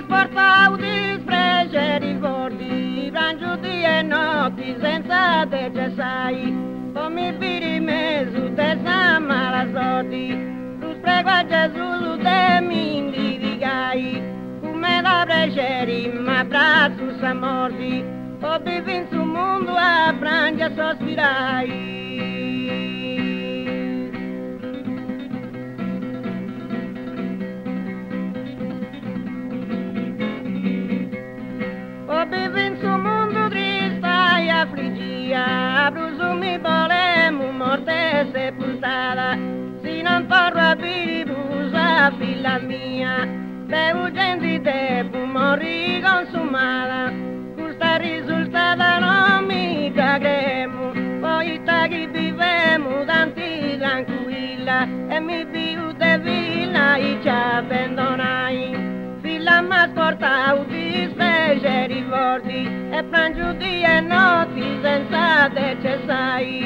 portavo disprezzo ricordi, giorni e notti senza te cessai, come vidi me su testa mala sorti, tu sprego a Gesù te mi indivigai, come da piacere ma abbraccio sa morti, ho vivo in su mondo a frangia sospirai. Vivo in su mondo triste e affliggia, bruso mi volemo morte sepultada, si non porro a virusa figlia mia, devo gente devo morire consumata, questa risultata non mi cagremo, poi che vivemo tanti tranquilla, e mi vivo de villa e ci abbandonai. Figlia mi portavo di specie ricordi e frangio di e notti senza te cessai.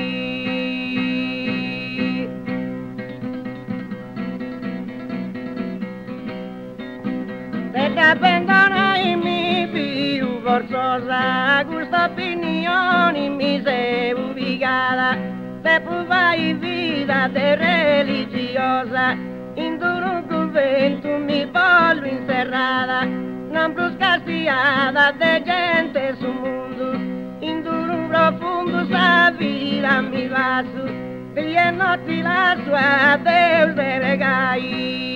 Se ti abbandonai mi più forzosa, questa opinione mi sei ubicata, se provai vita te religiosa, in duro convento mi voglio inserrata, non bruscasiata de gente sul mondo, in duro profondo sa vita mi va su, e notti la sua Deus delegai.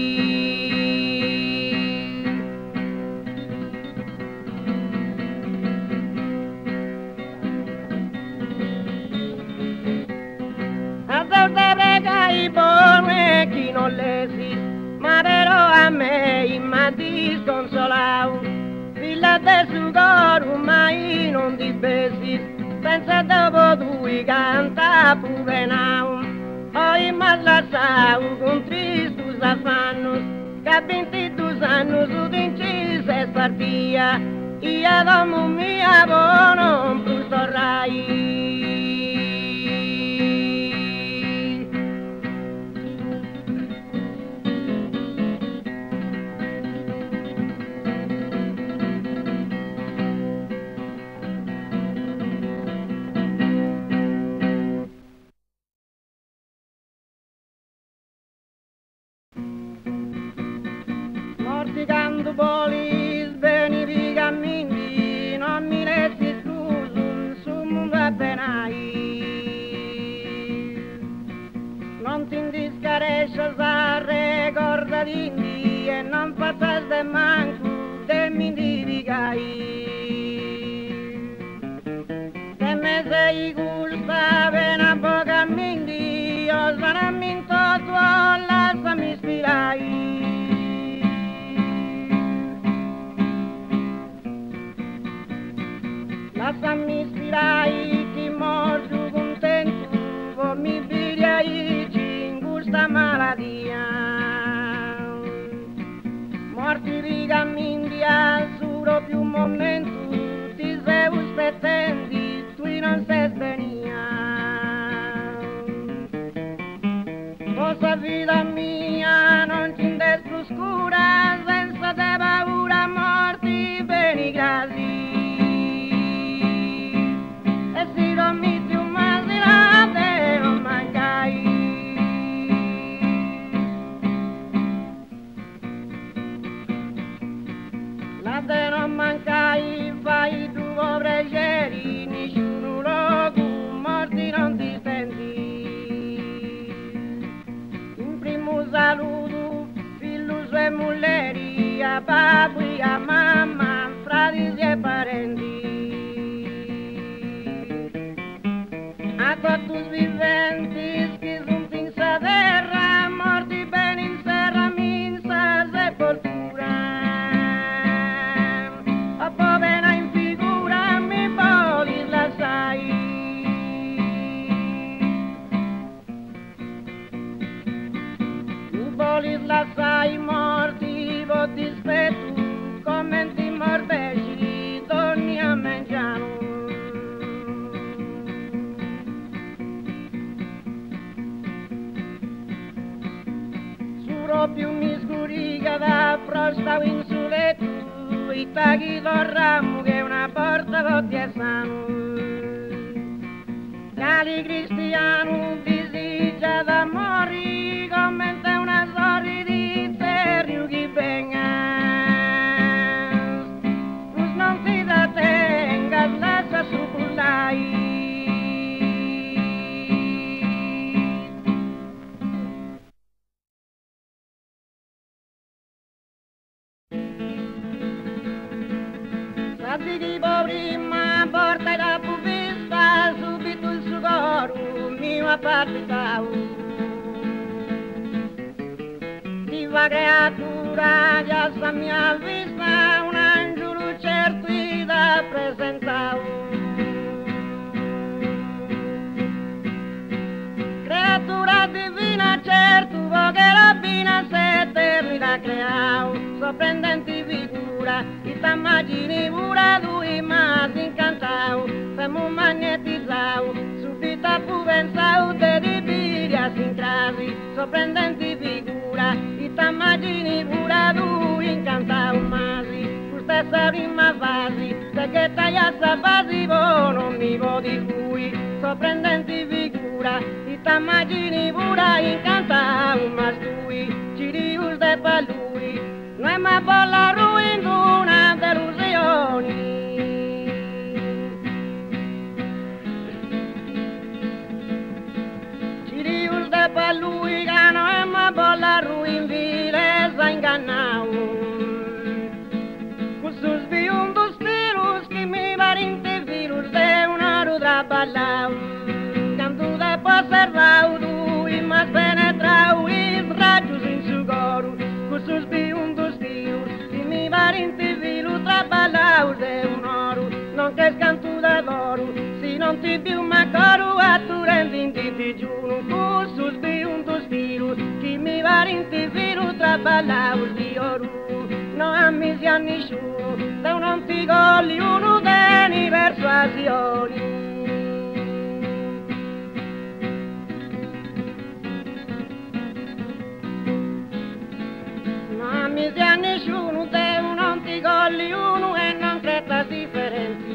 A Deus delegai buone chi non lesi, ma però a me mi disconsolavo, figlia del suo coro mai non ti besi, senza dopo due canta pure now, poi mi lasciavo con tristus affannos, che 22 anni su d'incise spartia, io domo mia non più sorrai. Morticando polis, venivi cammini, non mi lessi escluso, su mondo appenai. Non ti indiscaresce a ricorda d'indi e non faceste manco de mi indivigai. Se me sei gusta pena poca mindi, io sono minto tuo, lasciami ispirai. Lasciami ispirai, ti morgo contento, poi mi pigliai in questa maladia. Morti di cammindia, solo più un momento, ti sei aspettandi, tu non sei svenia. Cosa vita mia, non ci indesco oscura, senza te paura, morti beni grasi. Se non mancai, fai tu piaceri, nessuno luogo, morti non ti senti. In primo saluto, figlio e mulleri, a papà e a mamma, frati e parenti. A tutti i viventi che sono in sa terra, morti bene in serra, in sa sepoltura. Lasciai morti, vo dispetto, commenti morbeci, torni a mangiare. Suro più mi scurica da frosta in suletto, i tagli del ramo che una porta potessano. Cali cristiano disige d'amori come te una storia di terrio che venga. Pues non ti detengas, lascia su pullai. Di prima porta la puvista, subito il suo coro mio appartitau. Diva creatura, già sa mia vista, un angelo certo da presentau. Creatura divina certo, che rabbina se eternità creau, sorprendenti figura, chi t'immagini pure due masi incantau, siamo magnetizzau, subito fu pensau, te di piria sincrasi, sorprendenti figura, chi t'immagini pure due incantau masi, questa prima fase, se che tagliazza fasivo non mi vo di cui, sorprendenti figura, chi t'immagini pure incantau, ma stui, ci riusde per lui, noi ma bolla ruin d'una delusione. Ci riusde per lui che noi ma bolla ruin vilesa ingannau. Cussus biun dos virus che mi varinte virus de una rudra ballau. Cantu de poservau dui mas penetrau in rajos in su coro. Cussus biun dos virus che mi varinte virus traballau de un oro. Non che scantu de d'oro, si non ti più ma coro a tu rendi ti giuro. Cussus biun dos virus che mi varinte virus traballau di oro. No ammisi a nessuno, da un antico liuno deni persuasioni. No ammisi a nessuno, da un antico liuno e non creta differenti.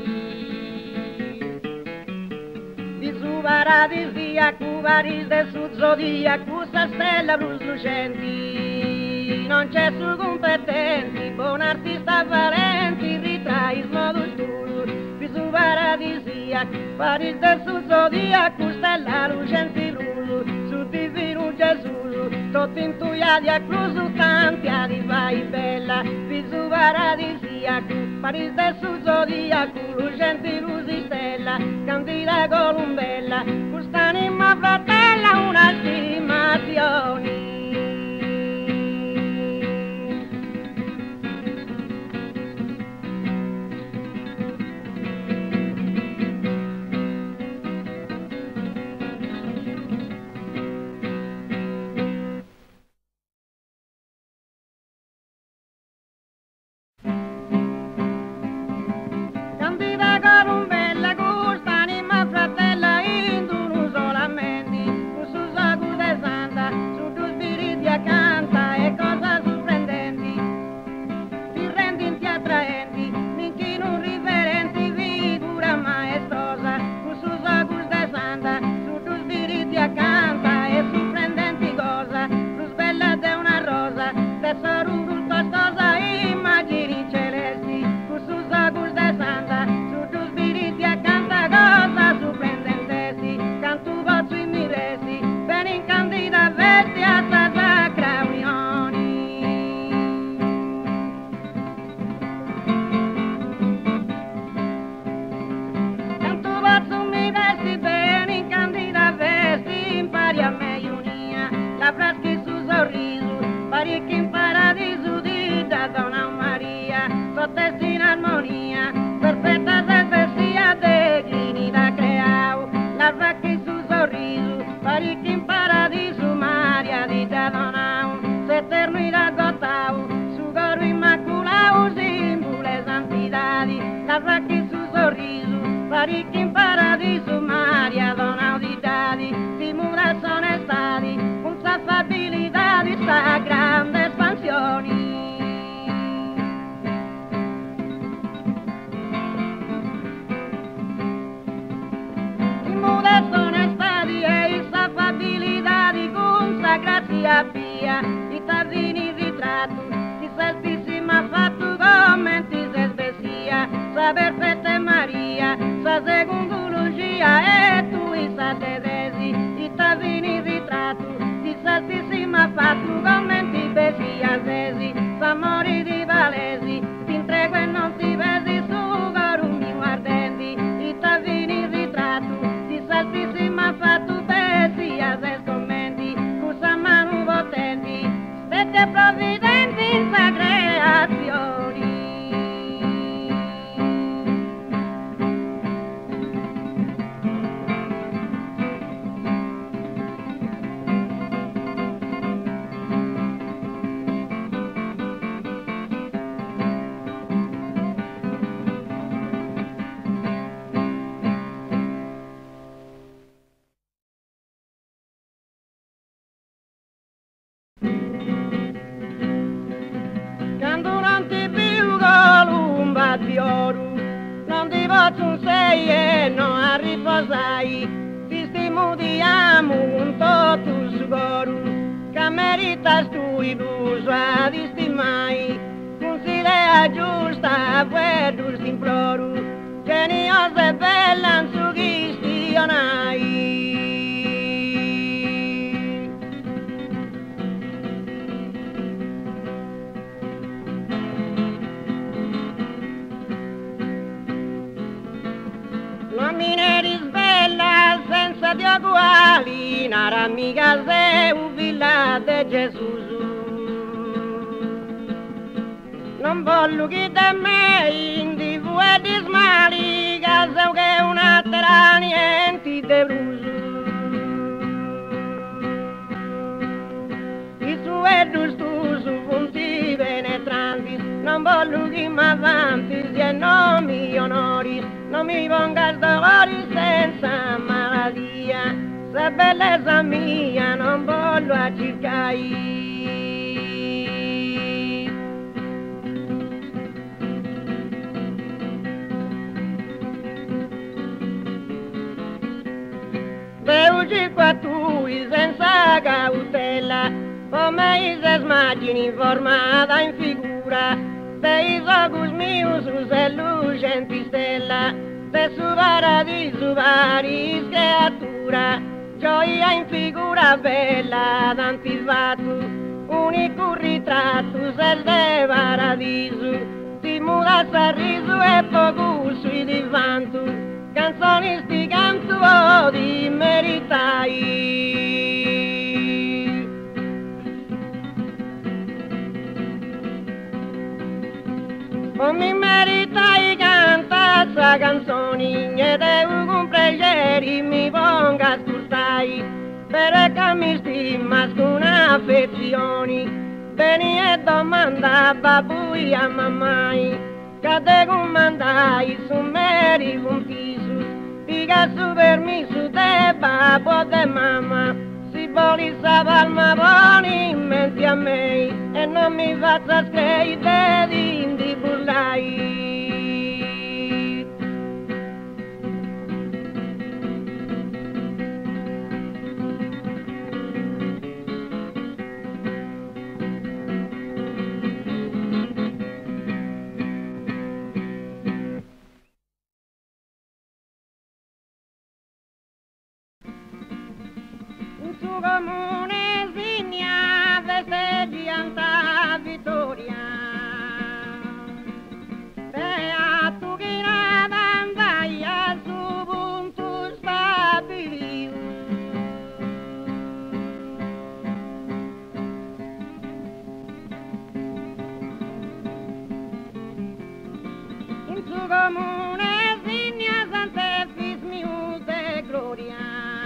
Di su paradisiaco, varis de su zodiaco, sa stella blu lucenti. Non c'è su competenti, buon artista valenti, ritrai smodo studio, visu paradisiaco, paris del su zodiaco, stella lucenti lulu, su divino Gesù, tutto intuiati a cruzu, cantiati vai bella, visu paradisiaco, paris del su zodiaco, lucenti lusi stella, candida columbella, quest'anima fratella, una stimazione. Parecchi in paradiso di da Donna Maria, sottesi in armonia, perfetta se sia declini da creau, la vacchi su sorriso, parecchi in paradiso Maria di da Donna, se eternità gotau, su coro immaculau, simbole santidadi, la vacchi su sorriso, parecchi in paradiso Maria Donna di dadi, simula sono stati, un affabilità di sta grande espansioni. la grazia via, i tavini ritratto, ti saltissima fatto come ti sei spesia, sa perfetta Maria, sa secundologia e tu i sa Teresi, i tavini ritratto, ti saltissima fatto come ti spesia sesi, sa mori di palesi, ti intrego e non ti pesi su corumi guardenti, i tavini ritratto, ti saltissima fatto spesia se scommendi, cusa manu potenti, stette provvidenti in sa creazioni. Quando non ti più columba di oro, non ti faccio un sei e non a riposai, ti stimuliamo un tutto su coro, che meritas tu i busa di stimai, considera giusta per imploro, geniosa e bella in su chistionai. L'uomine bella senza di uguali, nara mica se un villa de Gesù. Non voglio che da me in TV e di smali, casa che un'altra niente de bruso. I suoi giusto su punti penetranti, non voglio che mi avanti e non mi onori, non mi pongas dolori senza malattia, se bellezza mia non voglio a cercare. Veugi qua tu senza cautela, come se immagini formata in figura, dei occhi miei su se lucenti stella, de su paradiso varis creatura, gioia in figura bella d'antivato, unico ritratto se de paradiso, ti muda sorriso e poco sui divanto, canzoni sti canto di meritai. Non mi meritai cantare canzoni e devo comprare mi ponga ascoltai, perché mi stima con affezioni, veni e domanda babui a mammai, che te comandai su meri contisu, dica su permiso de babbo de mamma, si voli sa palma buoni in mente a me, e non mi faccia scrivere di burlai. In su comune signa festeggi anta vittoria, beato chi nada vai al suo punto stabilito. In su comune signa sante fismiu de gloria,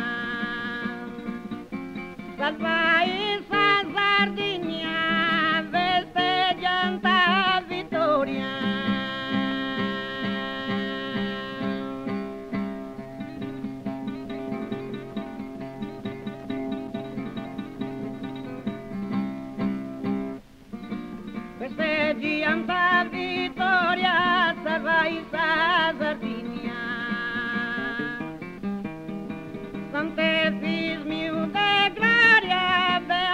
salvai sa Sardegna, festeggianta vittoria. Festeggianta vittoria, salvai sa Sardegna, sante fismiu de gloria,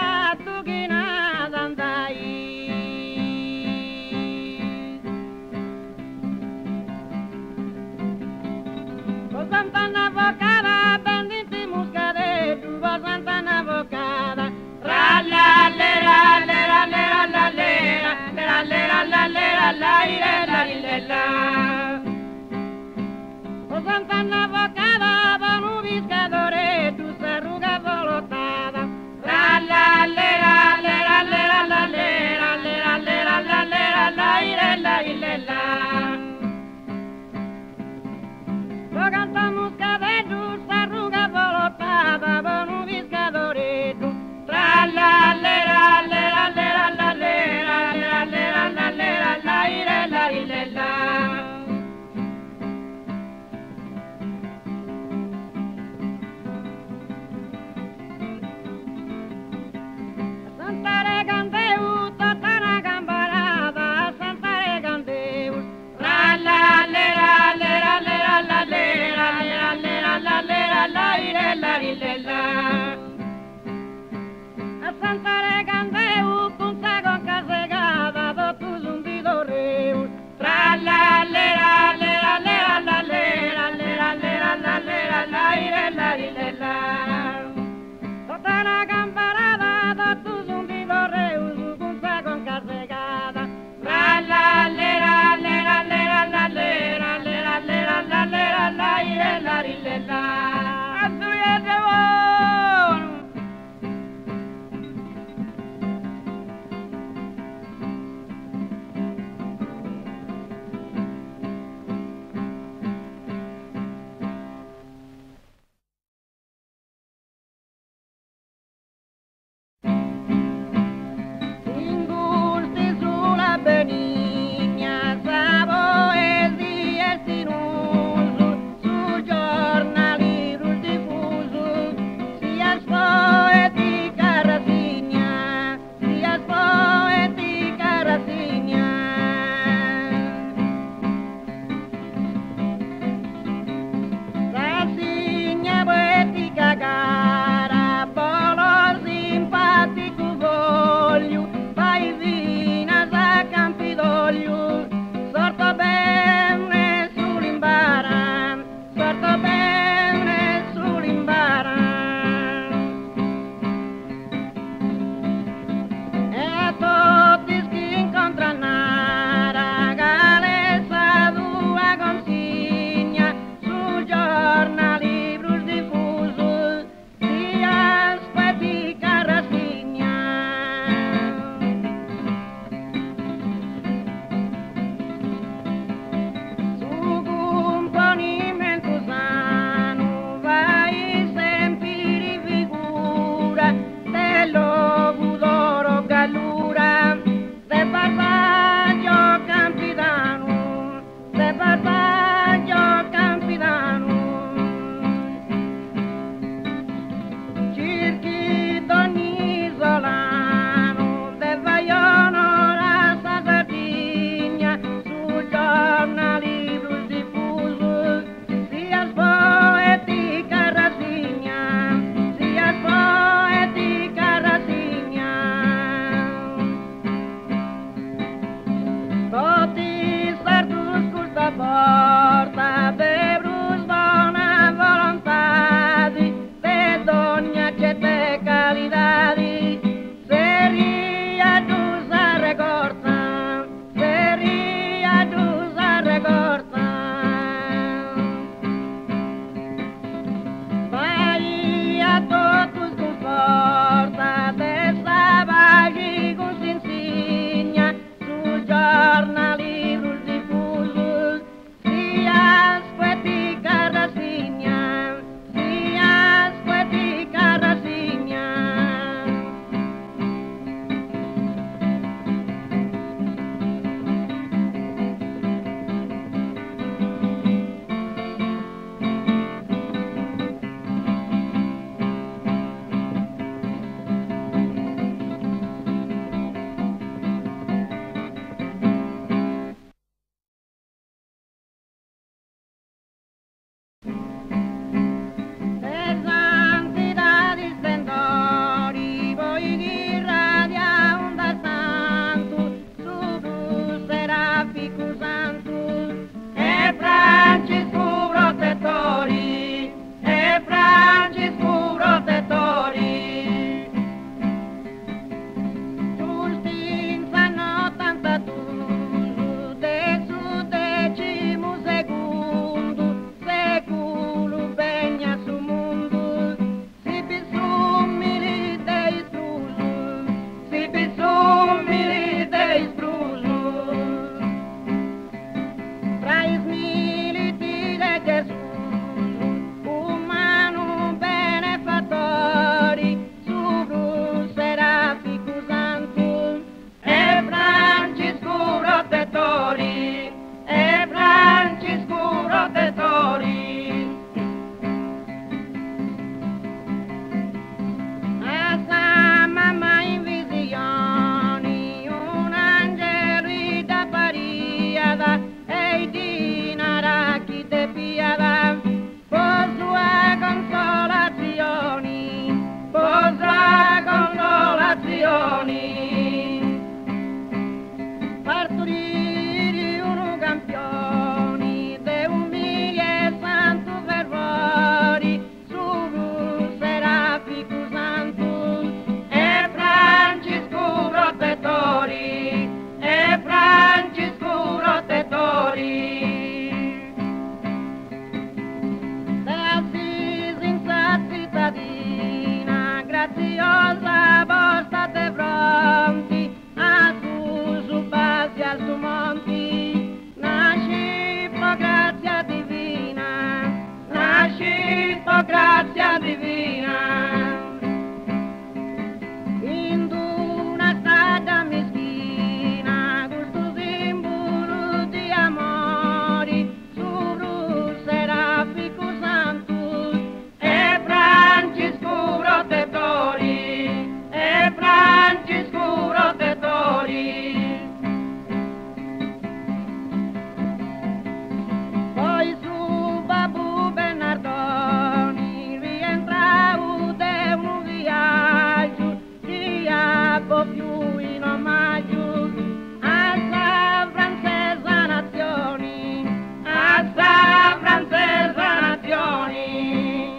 può più in omaggio a San Francesa Nazioni, a San Francesa Nazioni.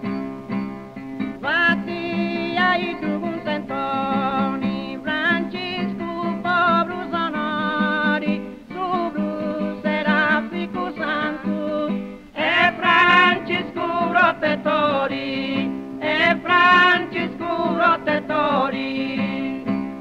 Fatti ai tu contentoni, Francisco povero sonori, su blu serafico santo, e Francisco protettori, e Francisco protettori.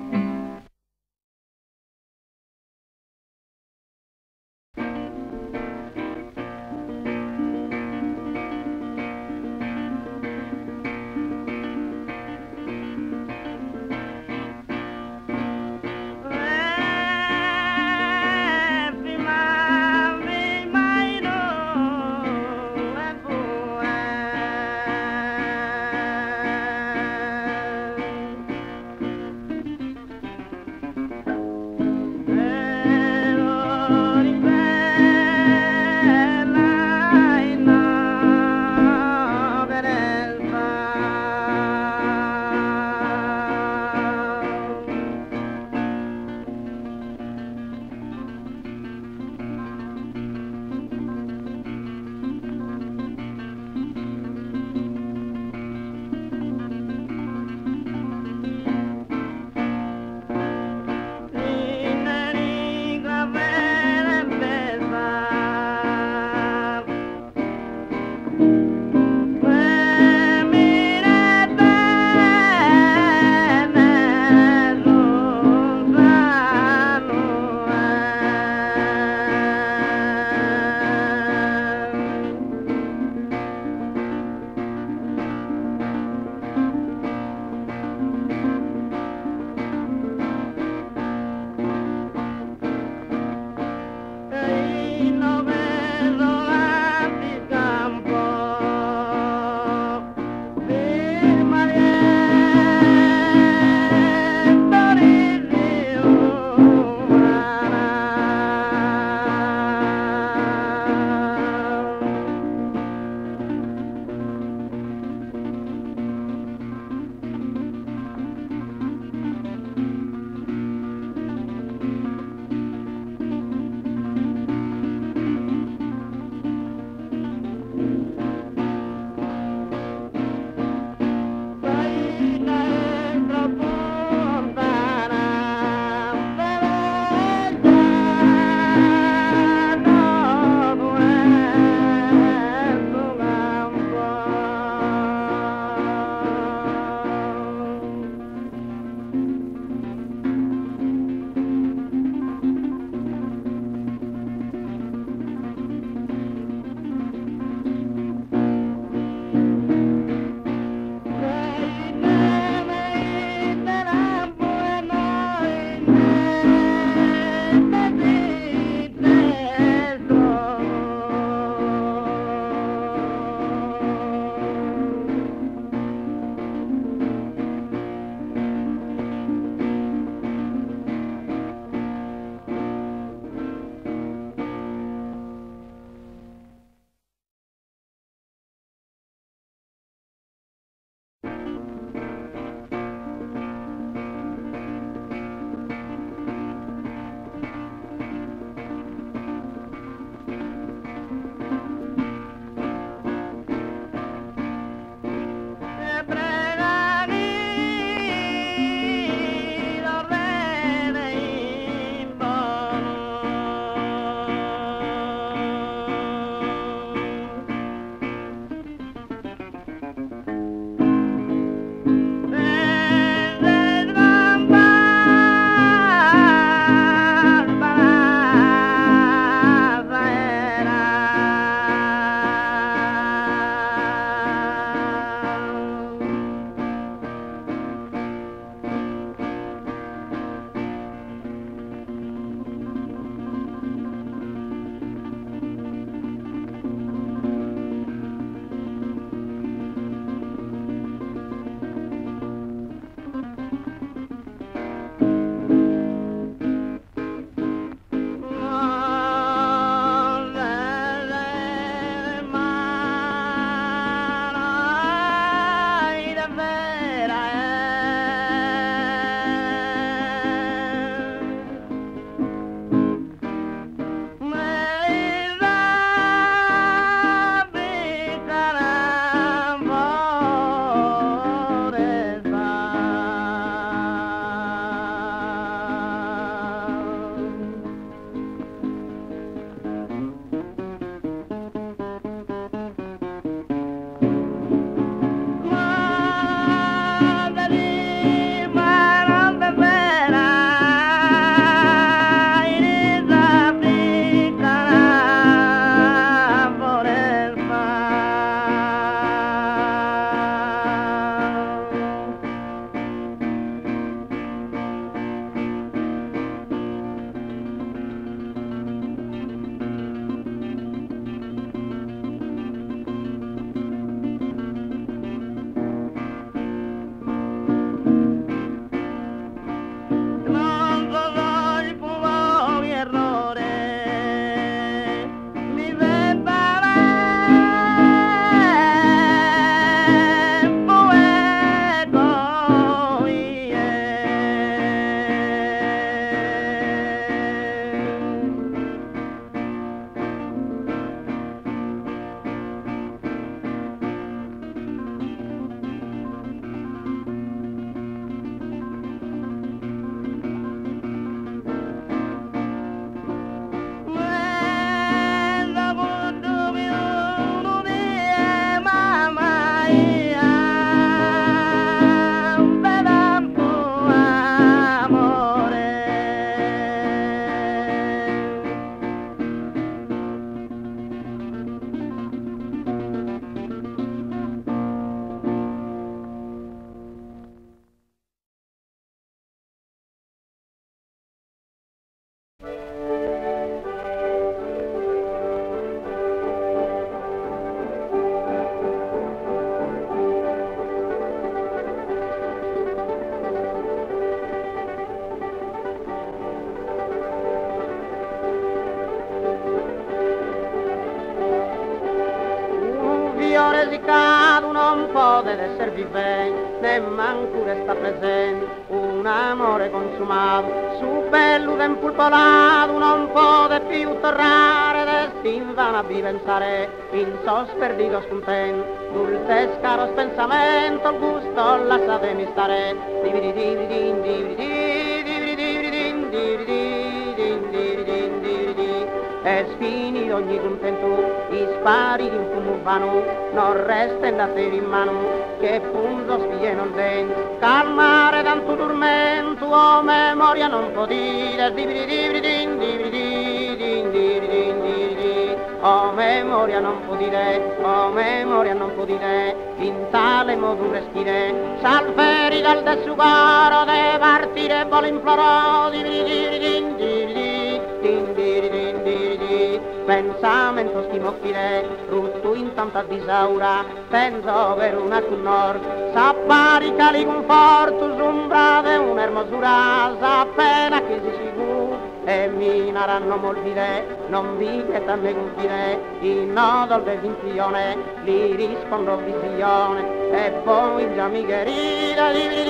peccato non può essere vivente, nemmanco resta presente un amore consumato, su bello tempo polato non può più tornare, destin vana di pensare, in sosperdito scontento, dulce scaros pensamento, il gusto lasciatemi stare, dividi dividi dividi dividi dividi dividi dividi, è finito ogni contento, spari di un fumo urbano, non resta in te in mano, che punto spie non den, calmare tanto tormento, oh memoria non può dire, dividi dividi dividi dividi, oh memoria non può dire, oh memoria non può dire, in tale modo respire, salveri dal desugaro, de partire vuole implorò, dividi dividi dividi dividi, pensamento schimochile, rutto in tanta disaura, penso per una col nord, s'appari cali conforto, sombrate un'ermosura, s'appena che si sicuro, e mi naranno moltire, non vi che da me confine, in nodo del vinzione, li rispondo visione, e poi già mi querida,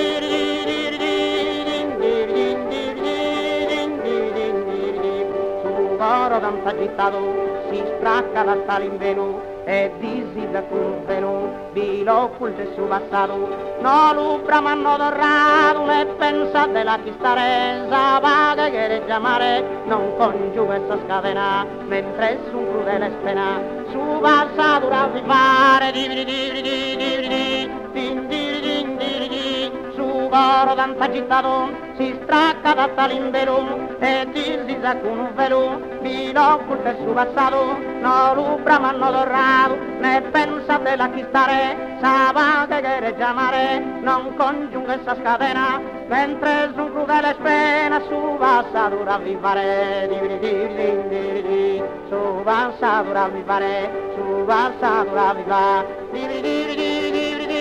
coro tanto agitato, si stracca la stale in veno, e disida con un veno, vilo culte su passato, no lubra m'hanno dorrato, ne pensa della chistaresa, vaga che regge amare, non congiuga questa scatena, mentre su un crudele spena, su passato da vivare, dividi dividi dividi, dividi dividi, su coro tanto agitato, si stracca da tale in velo, e disisa con un velo, vino culte su passato, no lubra m'hanno dorrato, ne pensa della chistare, sa che regge amare, non congiunga essa scatena, mentre su un crudele spena, su passato da vivare, dividi dividi dividi, su passato da vivare, su passato da vivare, dividi dividi dividi.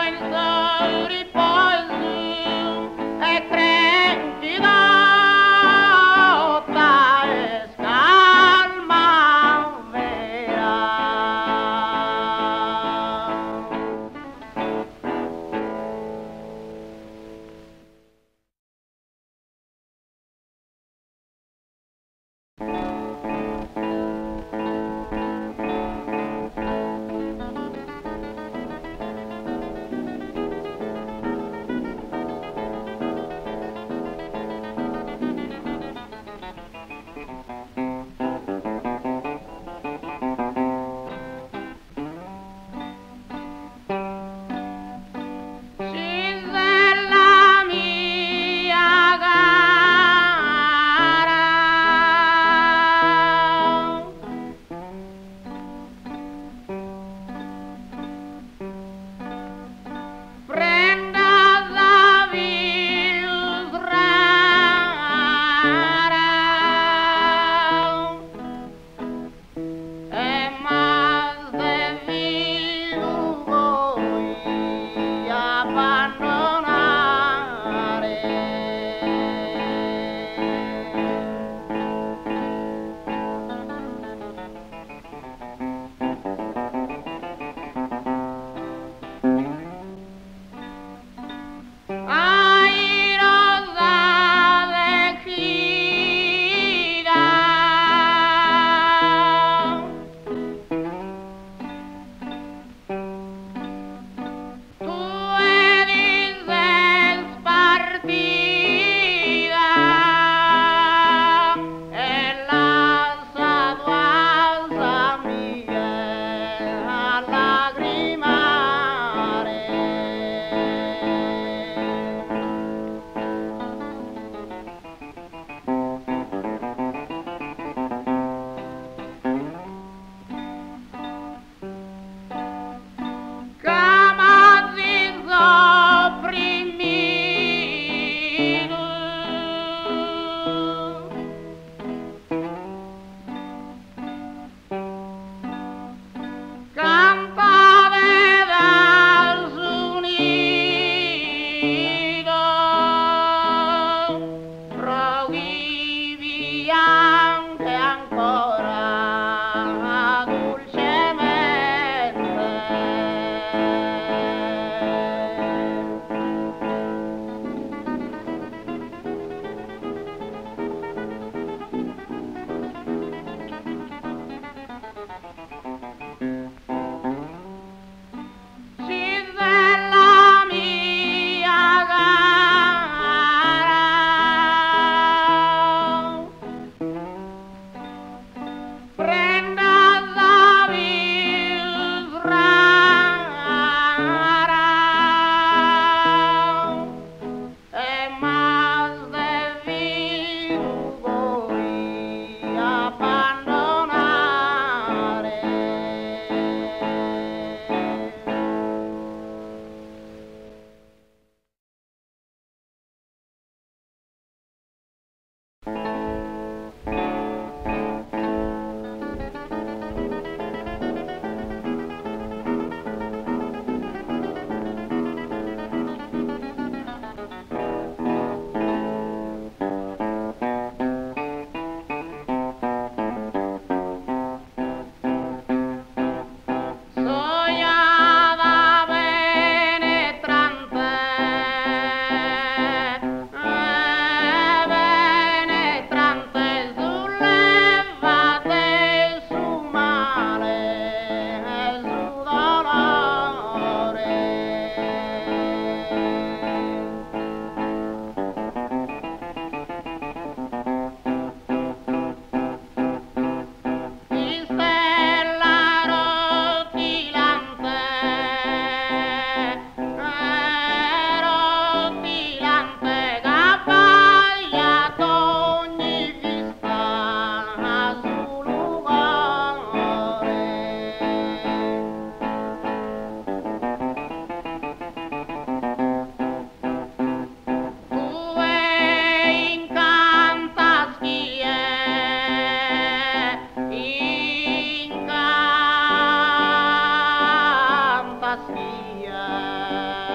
fantasia.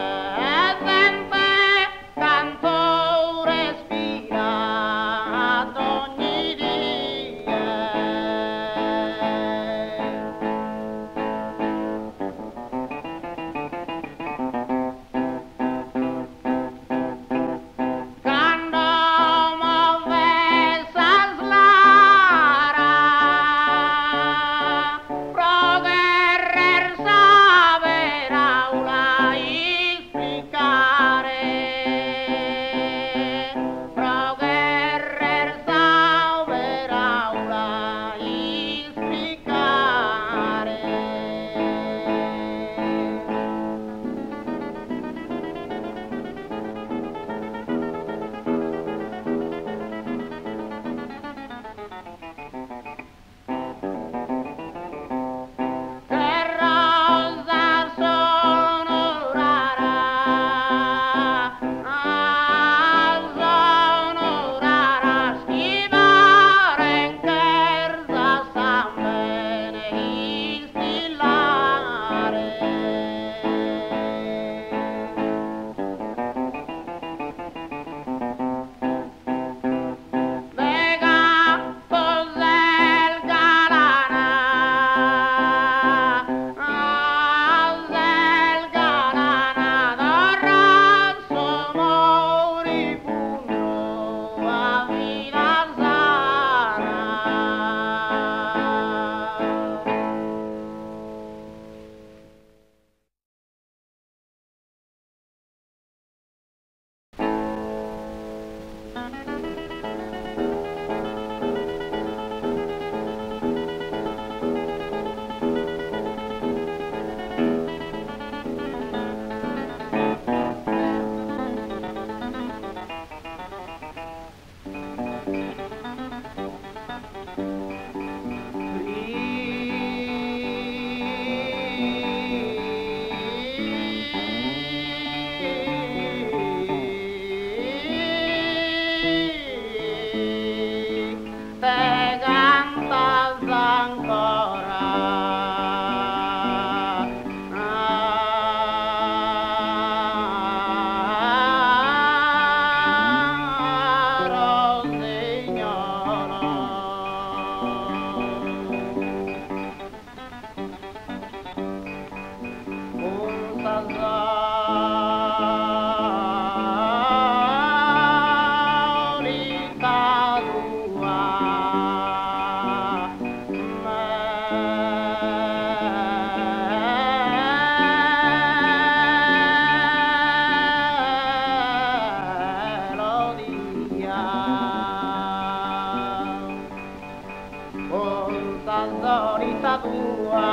solita tua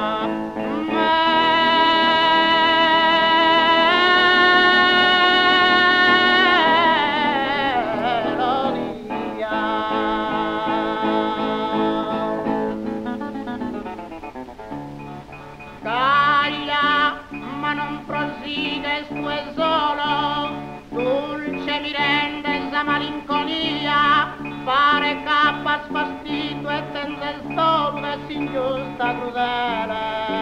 melodia. Caglia, ma non prosigues tu è solo, dulce mi rende esa malinconia, pare cappas fastidio e tendes dolores ingiusta crudele,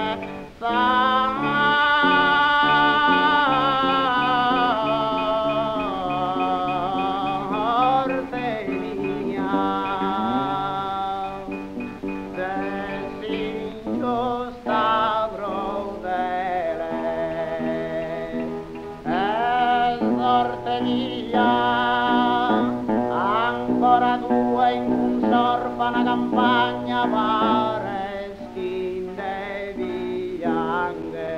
sorte mia, des ingiusta crudele, sorte mia, ancora due in un sorfana campagna pare schinde bianche,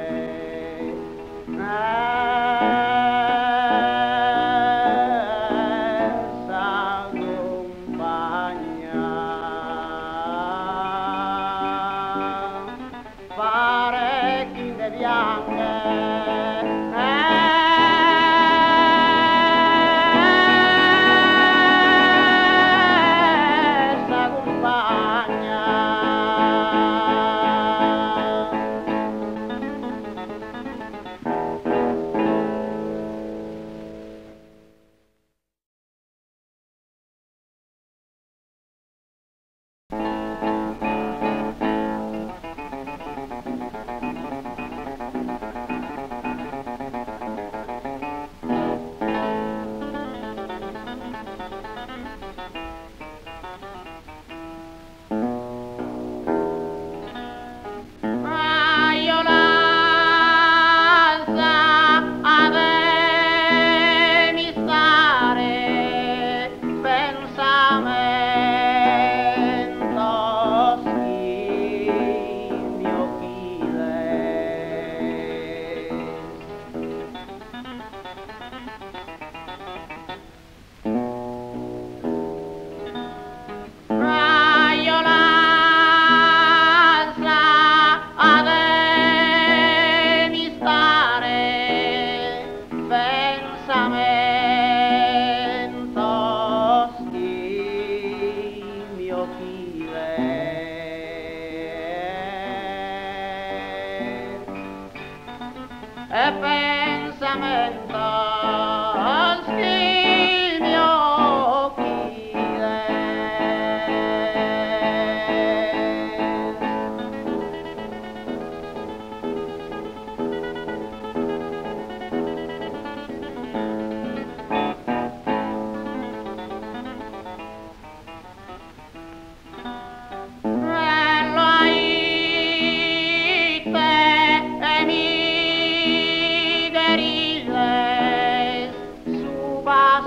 essa compagna pare schinde bianche. E pensamentos che mi occhides. Suba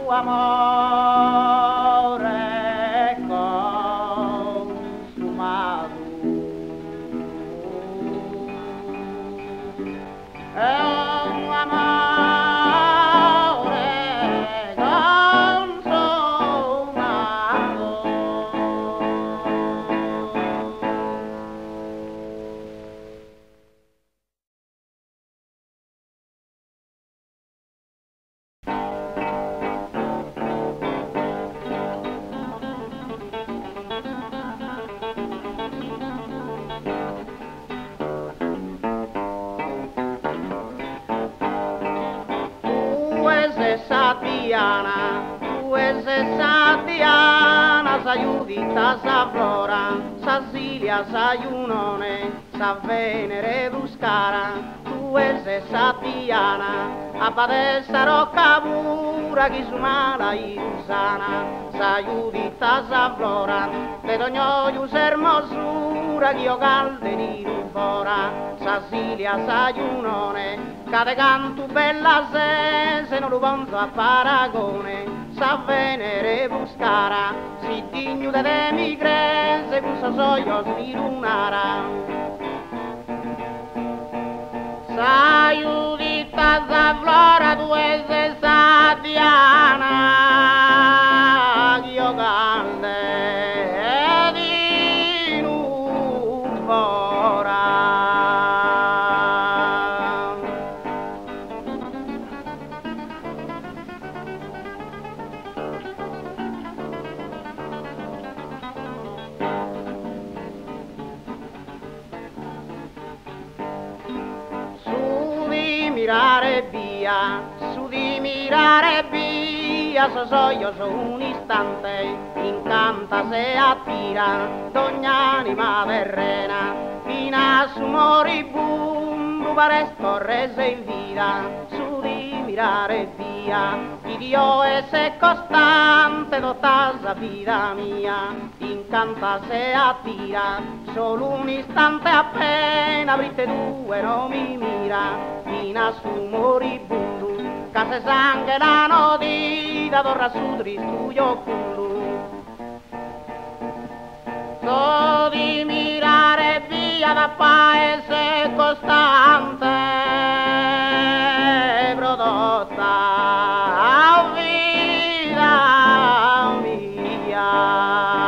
amore consumato. È un amore consumato. Sa Diana, sa Giuditta, sa Flora, sa Silvia, sa Iunone, sa Venere Buscara, tu e sa Diana, a Badessa Rocca pura, chi su mala Iusana, sa Giuditta, sa Flora, vedo gnogno sermosura, chi io calde di rubora, sa Silvia, sa Iunone, cade canto bella se non lo ponzo a paragone, sa Venere Buscara, si digno de mi crese, cusa soio si lunara. Sa Giuditta, sa Flora, due se sa Diana, io calde di nuvora. Su di mirare via, so io so un istante, incanta se attira d'ogni anima terrena, fino a su moribondo pare scorrese in vita, su di mirare via, di Dio è se costante, tutta la vita mia, incanta se attira, solo un istante appena, aprite due non mi mira, fino a su moribondo, case sangue la notita, torna su tristuio cullu. So di mirare via da paese costante, prodotta a vita mia.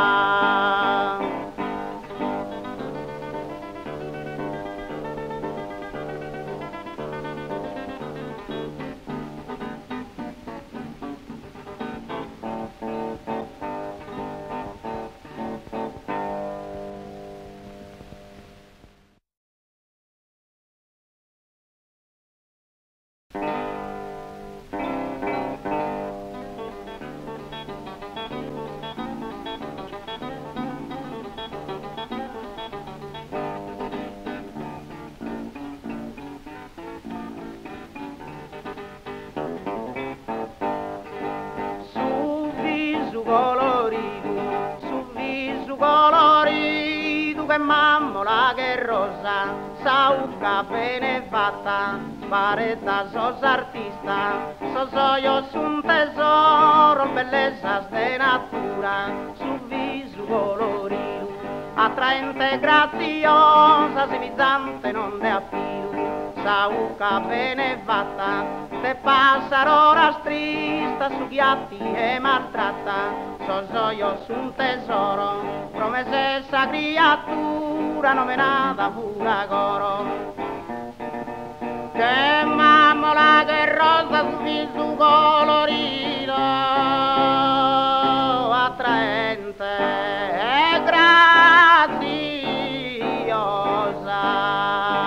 Che mammola che rosa, sauca bene fatta, pareta sos artista, so io su un tesoro, bellezza de natura, su viso colorido, attraente graziosa, semizzante non ne appido, sauca bene fatta, te passaro rastrista, su ghiatti e maltratta, so io su un tesoro, promessa criatura nominata pura coro. Che mammola che rosa su viso colorito, attraente e graziosa.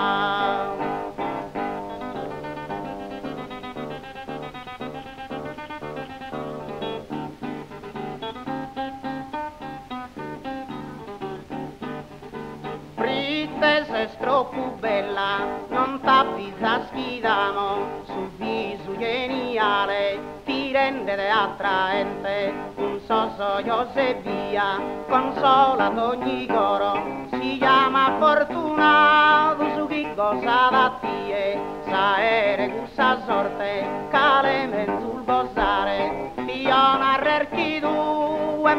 Se troppo bella, non t'avvisa schidamo, sul viso geniale, ti rende attraente, un sosoio se via, consola ad ogni coro, si chiama fortunato, su chi cosa da tie, sa ere gussa sorte, cale sul bosare,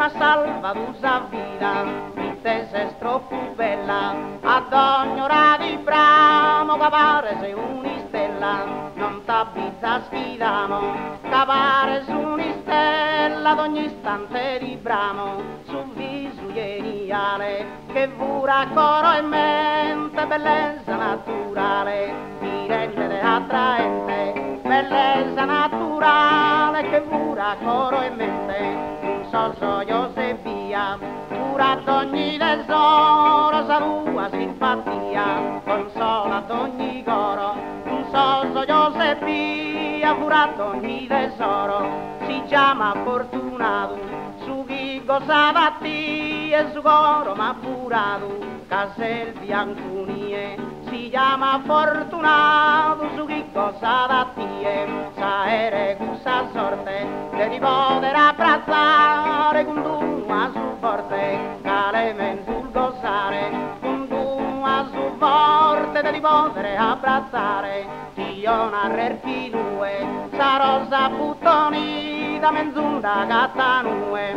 ma salva d'usa vita, te sei troppo bella, ad ogni ora di bramo, capare sei un'istella, non t'abbizza sfidamo, capare su un'istella ad ogni istante di bramo, sul viso geniale, che pura coro e mente, bellezza naturale, ti rende attraente, bellezza naturale, che pura coro e mente, so io se via, pura ad ogni tesoro, sa tua simpatia, consola ad ogni coro, un so io se via, pura ad ogni tesoro, si chiama fortunato, su chi cosa batti e su coro ma purato, casel biancunie, si chiama fortunato, su chi cosa batti e sa ere cusa sorte, che ti poter abbracciare con tua su forte, calemente sul gozare, con tua su forte, che ti poter abbracciare, io narrerti due, sa rosa buttonita, menzunda cattanue,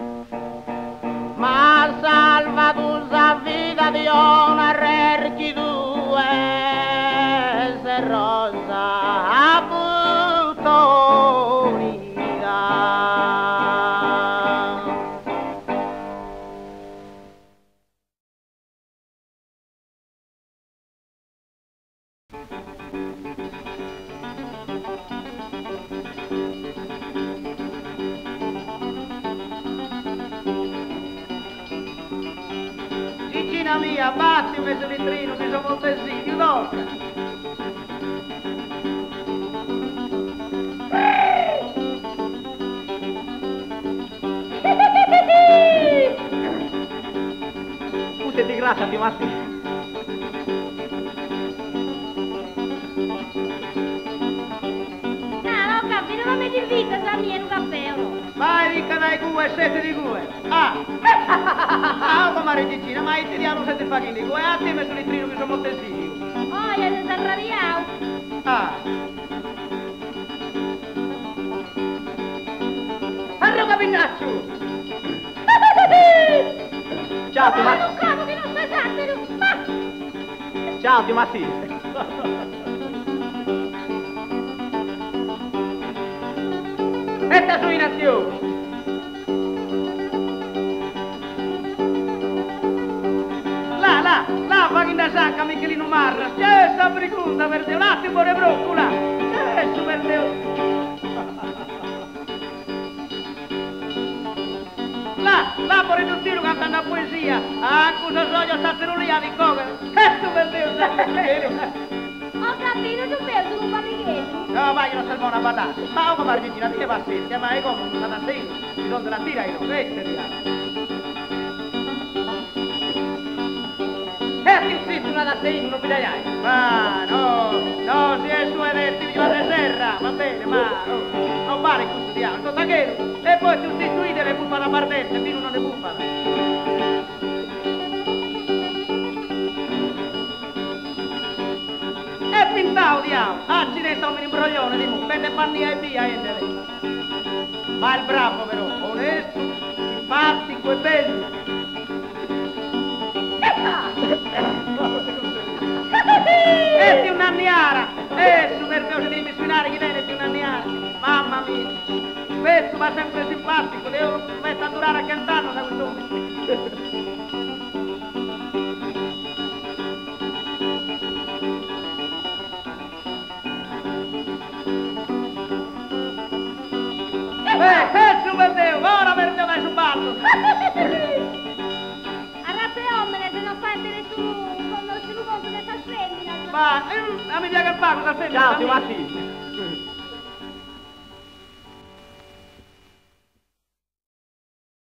ma salva tu sa vita di una rerchi due, se rosa buttonita. Cicina mia, batti questo vetrino, mi sono molto esigio, tocca. Scusa di grazia, ti massi. Non mi invita a mia in un caffè, vai, dica dai gue, sette di gue. Ah! Ah, come regicina, ma ti diamo sette facchini di gue, a te mi sono il trino che sono molto esigio. Oh, io ti arrabbiavo. Ah! Arroga pinnaccio! Ciao, ti ma... capo che non stai santo! Ciao, ti massi. Metta su in azione! Là, fa che da sacca Michelino Marra, c'è sta bricunda per te, un attimo pure broccola, c'è su per te. Là pure tuttino cantando a poesia, ah, cosa so io stasera lì a Vicovere, c'è su per te, ho capito, tu bevi un pamiglietto. No, vai, io non servo una patata. Ma come Argentina, ti passetti, ma è come una tassina, mi sono della tira io, vedi, e ti zitto una tassina, non mi dai. Ma no, si è su e detti di la serra, va bene, ma non vale questo diavolo, sto taghero, e poi tu istituite le buffa da partenza, fino non le buffano. E pintao diavolo, accidente un imbroglione di mu, prende pannia e via, ma il bravo però, onesto, simpatico e bello. E un'anniara, su nervoso di missionare chi viene più un'anniara, mamma mia, questo va sempre simpatico, devo mettere a durare a cantare da questo. Su per Dio, ora per Dio vai su ballo. Arrappe omene, se non fai bene su, con lo sviluppo che sta spendendo. Ma, mi piace il pago, sta spendendo. Ciao, ti va sì.